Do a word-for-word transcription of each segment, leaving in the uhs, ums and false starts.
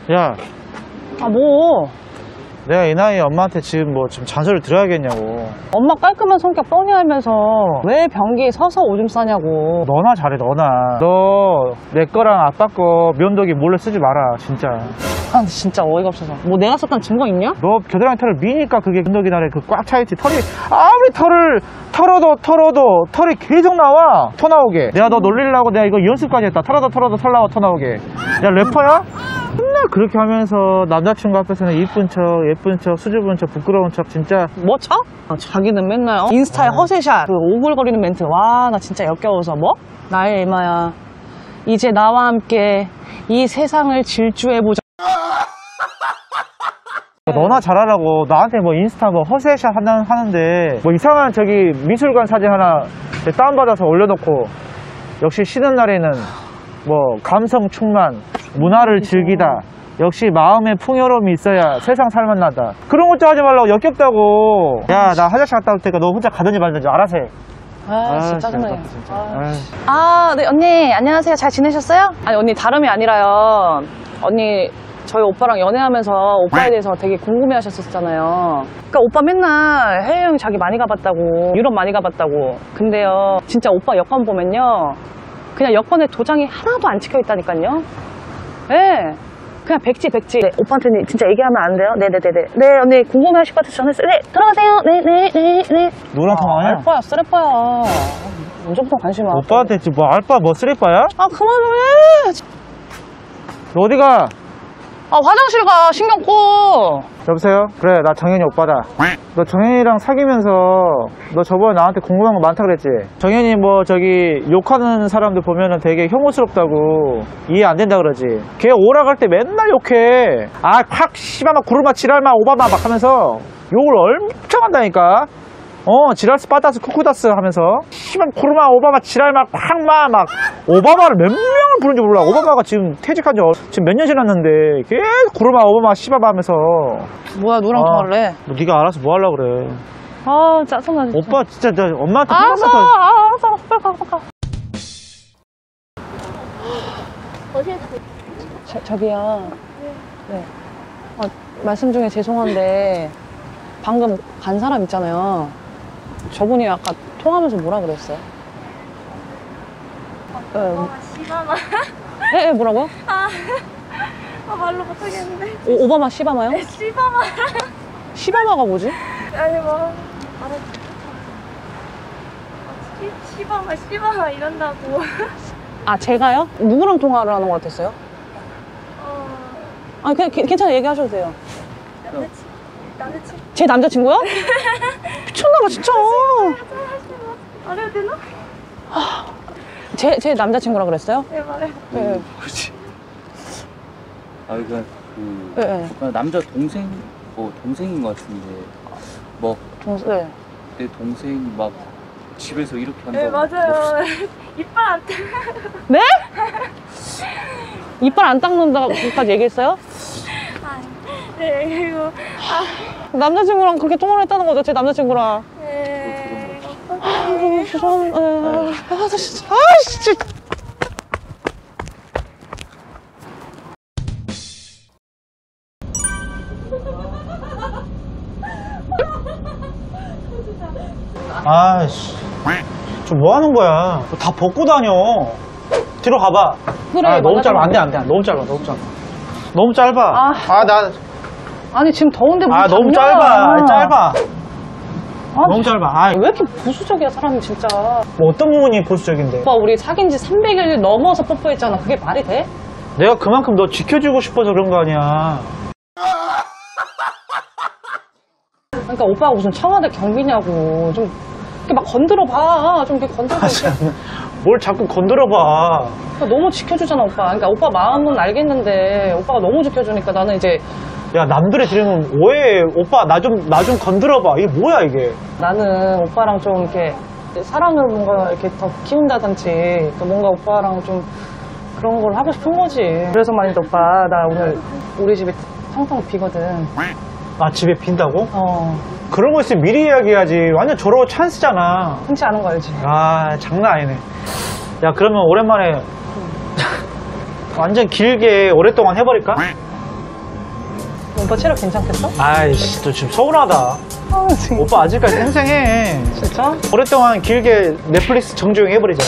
야, 아, 뭐? 내가 이 나이에 엄마한테 지금 뭐 좀 잔소리를 들어야겠냐고. 엄마 깔끔한 성격 뻔히 알면서 왜 변기에 서서 오줌 싸냐고. 너나 잘해, 너나. 너 내 거랑 아빠 거 면도기 몰래 쓰지 마라, 진짜. 아, 진짜 어이가 없어서. 뭐 내가 썼다는 증거 있냐? 너 겨드랑이 털을 미니까 그게 면도기 날에 그 꽉 차있지. 털이 아무리 털을 털어도 털어도 털이 계속 나와. 터 나오게. 내가 너 놀리려고 내가 이거 연습까지 했다. 털어도 털어도 털 나와, 터 나오게. 야, 래퍼야? 맨날 그렇게 하면서 남자친구 앞에서는 이쁜 척, 예쁜 척, 수줍은 척, 부끄러운 척, 진짜. 뭐 쳐? 아, 자기는 맨날 어? 인스타에 허세샷, 그 오글거리는 멘트. 와, 나 진짜 역겨워서. 뭐? 나의 에마야, 이제 나와 함께 이 세상을 질주해보자. 너나 잘하라고. 나한테 뭐 인스타 뭐 허세샷 하나 하는데 뭐 이상한 저기 미술관 사진 하나 다운받아서 올려놓고, 역시 쉬는 날에는 뭐 감성 충만, 문화를 즐기다, 역시 마음의 풍요로움이 있어야 세상 살만나다. 그런 것도 하지 말라고. 역겹다고. 야, 나 화장실 갔다 올 테니까 너 혼자 가든지 말든지 알아서 해. 아, 진짜 짜증나요. 진짜. 아. 아, 네, 언니, 안녕하세요. 잘 지내셨어요? 아니, 언니, 다름이 아니라요. 언니, 저희 오빠랑 연애하면서 오빠에 대해서 되게 궁금해 하셨었잖아요. 그러니까 오빠 맨날 해외여행 자기 많이 가봤다고, 유럽 많이 가봤다고. 근데요, 진짜 오빠 여권 보면요, 그냥 여권에 도장이 하나도 안 찍혀 있다니까요. 네. 그냥 백지 백지. 네, 오빠한테 진짜 얘기하면 안 돼요? 네네네네. 네, 언니 궁금해 하실 것 같아서 전화했어요. 네, 들어가세요. 네네네네. 누구랑 통화하냐? 알바야, 쓰레빠야. 언제부터 관심 많아? 오빠한테 지금 뭐 알바 뭐 쓰레빠야? 아, 그만 좀 해. 너 어디가? 아, 화장실 가. 신경 꺼. 여보세요? 그래, 나 정현이 오빠다. 너 정현이랑 사귀면서 너 저번에 나한테 궁금한 거 많다 그랬지? 정현이 뭐 저기 욕하는 사람들 보면은 되게 혐오스럽다고 이해 안 된다 그러지? 걔 오락할 때 맨날 욕해. 아, 콱 씨발 막 구르마 지랄마 오바마 막 하면서 욕을 엄청 한다니까. 어, 지랄스 빠다스 쿠쿠다스 하면서 씨발 구르마 오바마 지랄마 콱마 막 오바마를 몇 명을 부른지 몰라. 오바마가 지금 퇴직한 지 지금 몇 년 지났는데 계속 구르마 오바마 씨바바 하면서. 뭐야, 누구랑 아, 통화할래? 뭐 네가 알아서 뭐 하려고 그래. 아, 짜증나 진짜. 오빠 진짜 나 엄마한테 알았어, 더... 아, 알았어, 알았어, 빨리 가, 빨리 가. 저, 저기요. 네. 아, 말씀 중에 죄송한데 방금 간 사람 있잖아요. 저분이 아까 통화하면서 뭐라 그랬어요? 네. 오바마 시바마. 예, 예, 뭐라고요? 아, 아 말로 못하겠는데. 오, 오바마 시바마요? 네, 시바마. 시바마가 뭐지? 아니 뭐 알아. 시 시바마 시바마 이런다고. 아, 제가요? 누구랑 통화를 하는 것 같았어요? 어. 아, 그냥 게- 괜찮아요. 얘기하셔도 돼요. 남자친 남자친. 제 남자친구요? 미쳤나봐, 진짜. 말해도 되나? 제, 제 남자친구라 그랬어요? 네 말해. 네. 그렇지. 아, 그러니까 그 네, 네. 그냥 남자 동생 뭐 동생인 것 같은데 뭐 내 네. 동생 막 집에서 이렇게 한다고. 네 맞아요. 이빨 안 떼. 네? 이빨 안 닦는다고까지 얘기했어요? 아, 네 그리고 아, 남자친구랑 그렇게 통화를 했다는 거죠, 제 남자친구랑. 네. 아이고, 죄송합니다. 아, 진짜. 아, 진짜. 아이씨, 좀 뭐 하는 거야? 다 벗고 다녀. 뒤로 가봐. 그래, 아, 너무 맞아. 짧아. 안 돼, 안 돼. 너무 짧아, 너무 짧아. 너무 짧아. 아. 아, 나, 아니, 지금 더운데 뭐 아, 너무 짧아. 아, 짧아. 아, 너무 짧아. 아, 왜 이렇게 보수적이야, 사람이 진짜. 뭐 어떤 부분이 보수적인데? 오빠, 우리 사귄 지 삼백 일 넘어서 뽀뽀했잖아. 그게 말이 돼? 내가 그만큼 너 지켜주고 싶어서 그런 거 아니야. 그러니까 오빠가 무슨 청와대 경비냐고. 좀, 이렇게 막 건드려봐. 좀 이렇게 건드려. 뭘 자꾸 건드려봐. 그러니까 너무 지켜주잖아, 오빠. 그러니까 오빠 마음은 알겠는데, 오빠가 너무 지켜주니까 나는 이제, 야, 남들의 들으면 오해해. 오빠, 나 좀, 나 좀 건드려봐. 이게 뭐야, 이게. 나는 오빠랑 좀 이렇게 사랑을 뭔가 이렇게 더 키운다든지, 또 뭔가 오빠랑 좀 그런 걸 하고 싶은 거지. 그래서 말인데, 오빠, 나 오늘 우리 집에 텅텅 비거든. 아, 집에 빈다고? 어, 그런 거 있으면 미리 이야기해야지. 완전 저러고 찬스잖아. 흔치 않은 거 알지? 아, 장난 아니네. 야, 그러면 오랜만에 완전 길게 오랫동안 해버릴까? 오빠 체력 괜찮겠어? 아이씨, 너 지금 서운하다. 아, 지금. 오빠 아직까지 생생해. 진짜? 오랫동안 길게 넷플릭스 정주행 해버리자.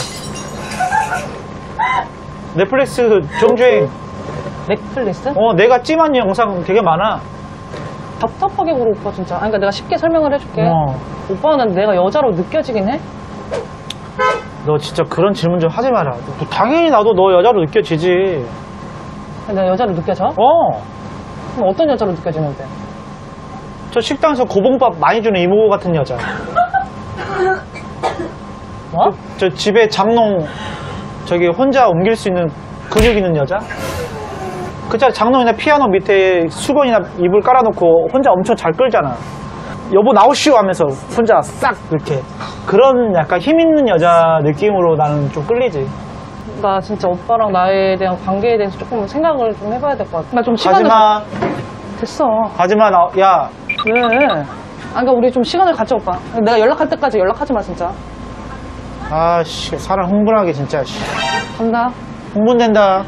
넷플릭스 정주행. 넷플릭스? 어, 내가 찜한 영상 되게 많아. 답답하게 굴어 오빠 진짜. 아니, 그러니까 내가 쉽게 설명을 해줄게. 어. 오빠는 내가 여자로 느껴지긴 해? 너 진짜 그런 질문 좀 하지 마라. 너, 당연히 나도 너 여자로 느껴지지. 내가 여자로 느껴져? 어. 그럼 어떤 여자로 느껴지는데? 저 식당에서 고봉밥 많이 주는 이모 같은 여자. 뭐? 저 집에 장롱 저기 혼자 옮길 수 있는 근육 있는 여자? 그 자 장롱이나 피아노 밑에 수건이나 이불 깔아놓고 혼자 엄청 잘 끌잖아. 여보 나오시오 하면서 혼자 싹 이렇게 그런 약간 힘 있는 여자 느낌으로 나는 좀 끌리지. 나 진짜 오빠랑 나에 대한 관계에 대해서 조금 생각을 좀 해봐야 될 것 같아. 나 좀 시간을. 가지마. 됐어. 가지마. 나, 야. 왜? 아, 그러니까 우리 좀 시간을 갖자, 오빠. 내가 연락할 때까지 연락하지 마, 진짜. 아씨 사람 흥분하게 진짜. 씨. 간다. 흥분된다.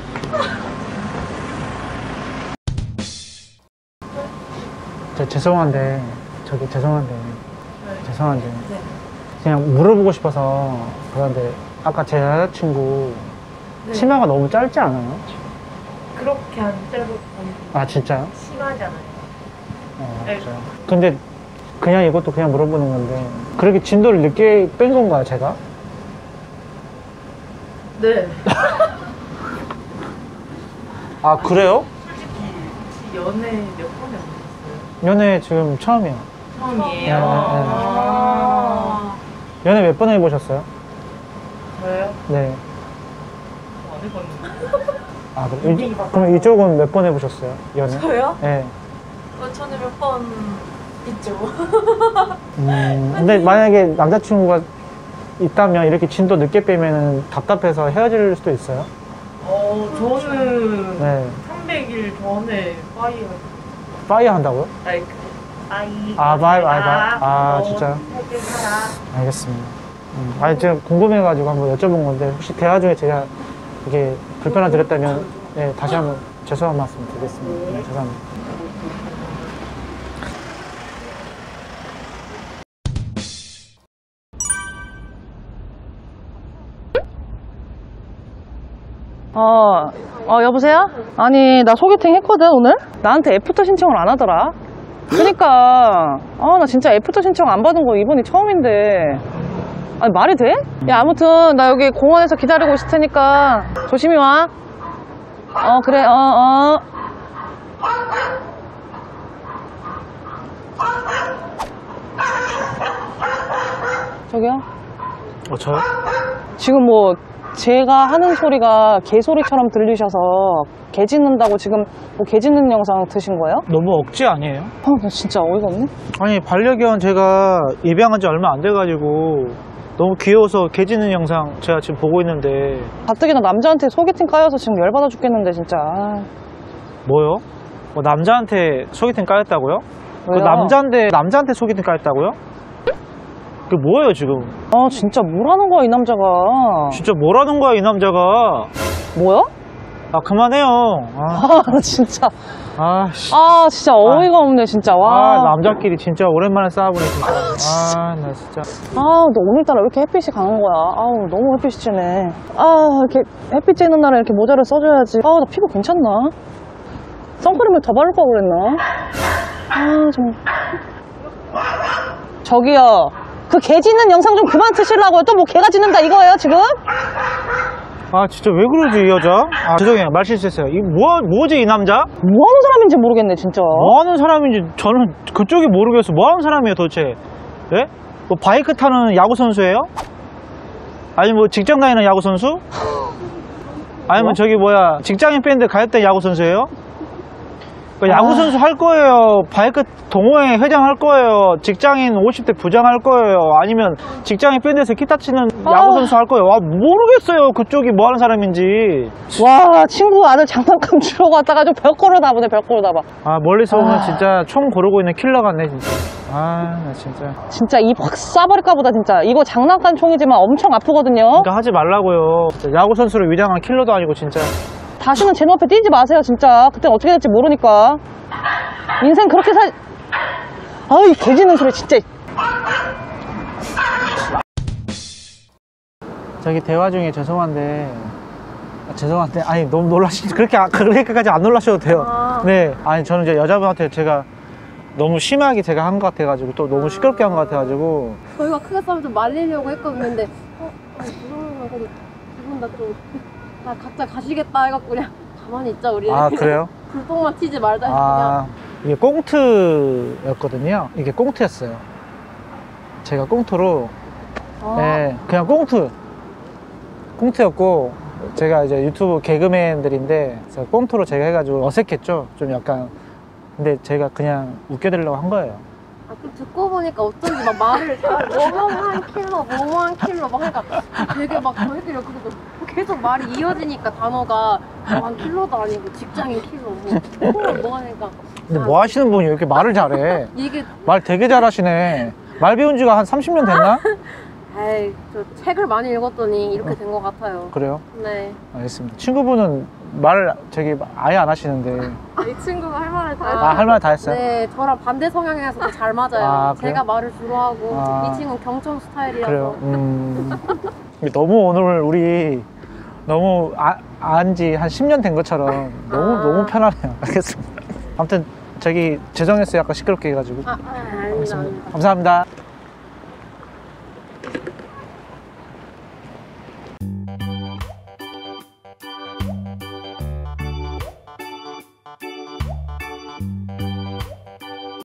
저 죄송한데 저기 죄송한데 죄송한데 그냥 물어보고 싶어서 그런데 아까 제 여자친구 치마가 너무 짧지 않아요? 그렇게 안 짧고 아 진짜요? 심하잖아요. 어, 진짜요? 근데 그냥 이것도 그냥 물어보는 건데 그렇게 진도를 늦게 뺀 건가요 제가? 네. 아 그래요? 혹시 연애 몇 번에 보셨어요? 연애 지금 처음이에요. 처음이에요. 네, 네, 네. 아, 연애 몇 번 해보셨어요? 저요? 네. 안 해봤는데. 아 그럼, 이, 그럼 이쪽은 몇 번 해보셨어요? 연애? 저요? 네. 어, 저는 몇 번 있죠. 음, 근데 만약에 남자친구가 있다면 이렇게 진도 늦게 빼면은 답답해서 헤어질 수도 있어요? 어, 저는 네. 삼백 일 전에 파이어. 파이어 한다고요? 아이, 아이. 아, 바이, 바이, 바이. 아, 너 진짜요? 살게 살아. 알겠습니다. 음, 아니, 제가 궁금해가지고 한번 여쭤본 건데, 혹시 대화 중에 제가 이게 불편을 드렸다면, 네, 다시 한번 죄송한 말씀 드리겠습니다. 네, 죄송합니다. 어, 어, 여보세요? 아니, 나 소개팅 했거든, 오늘? 나한테 애프터 신청을 안 하더라. 그니까, 아, 나 진짜 애프터 신청 안 받은 거 이번이 처음인데. 아니, 말이 돼? 야, 아무튼, 나 여기 공원에서 기다리고 있을 테니까, 조심히 와. 어, 그래, 어, 어. 저기요? 어, 저요? 지금 뭐 제가 하는 소리가 개소리처럼 들리셔서 개 짖는다고 지금 뭐 개 짖는 영상 드신 거예요? 너무 억지 아니에요? 아, 나 진짜 어이가 없네. 아니, 반려견 제가 입양한 지 얼마 안 돼가지고, 너무 귀여워서 개 짖는 영상 제가 지금 보고 있는데, 가뜩이나 남자한테 소개팅 까여서 지금 열받아 죽겠는데 진짜. 아, 뭐요? 뭐 남자한테 소개팅 까였다고요? 그 왜요? 남자인데, 남자한테 소개팅 까였다고요? 그게 뭐예요, 지금? 아 진짜 뭐라는 거야 이 남자가. 진짜 뭐라는 거야, 이 남자가. 뭐야? 아, 그만해요. 아, 아 나 진짜. 아, 씨. 아 진짜 어이가 없네 진짜. 아, 와. 남자끼리 진짜 오랜만에 싸워보네, 진짜. 아, 나 진짜. 아, 너 오늘따라 왜 이렇게 햇빛이 강한 거야? 아우, 너무 햇빛이 찌네. 아, 이렇게 햇빛 찌는 날에 이렇게 모자를 써줘야지. 아, 나 피부 괜찮나? 선크림을 더 바를 걸 그랬나? 아, 좀. 저기요. 그 개 짖는 영상 좀 그만 트시려고요. 또 뭐 개가 짖는다 이거예요, 지금? 아, 진짜 왜 그러지, 이 여자? 아, 죄송해요. 말 실수했어요. 이 뭐, 뭐지, 이 남자? 뭐 하는 사람인지 모르겠네, 진짜. 뭐 하는 사람인지 저는 그쪽이 모르겠어. 뭐 하는 사람이에요, 도대체? 예? 뭐 바이크 타는 야구선수예요? 아니, 뭐 직장 다니는 야구선수? 아니면 뭐? 저기 뭐야, 직장인 밴드 가입된 야구선수예요? 그 야구선수 할 거예요. 바이크 동호회 회장 할 거예요. 직장인 오십 대 부장 할 거예요. 아니면 직장인 밴드에서 기타 치는 아. 야구선수 할 거예요. 와, 모르겠어요. 그쪽이 뭐 하는 사람인지. 와, 친구 아들 장난감 주러 갔다가 좀 벽걸어 다 보네, 벽걸어 다 봐. 아, 멀리서 아. 보면 진짜 총 고르고 있는 킬러 같네, 진짜. 아, 나 진짜. 진짜 입 확 쏴버릴까 보다, 진짜. 이거 장난감 총이지만 엄청 아프거든요. 그러니까 하지 말라고요. 진짜 야구선수를 위장한 킬러도 아니고, 진짜. 다시는 제 눈앞에 띄지 마세요, 진짜. 그때 어떻게 될지 모르니까. 인생 그렇게 살. 아이 개짖는 소리 진짜. 저기 대화 중에 죄송한데 아, 죄송한데 아니 너무 놀라시 그렇게 아- 그렇게까지 안 놀라셔도 돼요. 아. 네, 아니 저는 이제 여자분한테 제가 너무 심하게 제가 한 것 같아가지고 또 너무 시끄럽게 한 것 같아가지고 저희가 크게 싸면 좀 말리려고 했거든요. 근데 어? 아니 그러면 그래도 기분 나좀 아, 각자 가시겠다 해갖고 그냥 가만히 있자 우리. 아 그래요? 불똥만 튀지 말자 해서 아 이게 꽁트였거든요. 이게 꽁트였어요. 제가 꽁트로 그냥. 네, 그냥 꽁트 꽁트였고 제가 이제 유튜브 개그맨들인데 제가 꽁트로 제가 해가지고 어색했죠. 좀 약간 근데 제가 그냥 웃겨드리려고 한 거예요. 아, 좀 듣고 보니까 어쩐지 막 말을 뭐뭐한 킬러, 뭐뭐한 킬러 막 하니까 되게 막 저희들이 그래도 계속 말이 이어지니까 단어가 뭐한 킬러도 아니고 직장인 킬러 뭐 뭐, 뭐 하니까 근데 아, 뭐 하시는 분이 이렇게 말을 잘해? 이게 말 되게 잘하시네. 말 배운 지가 한 삼십 년 됐나? 에이 저 책을 많이 읽었더니 이렇게 된 것 같아요. 그래요? 네. 알겠습니다. 친구분은 말을 저기 아예 안 하시는데 이 친구가 할 말을 다 아, 할 말 다 했어요? 네, 저랑 반대 성향이라서 잘 맞아요. 아, 그래요? 제가 말을 주로 하고 아. 이 친구는 경청 스타일이라서. 그래요? 음. 너무 오늘 우리 너무 아, 안지 한 십 년 된 것처럼 너무 아. 너무 편하네요. 알겠습니다. 아무튼 저기 죄송했어요. 약간 시끄럽게 해가지고. 아, 아, 아닙니다, 아닙니다. 감사합니다.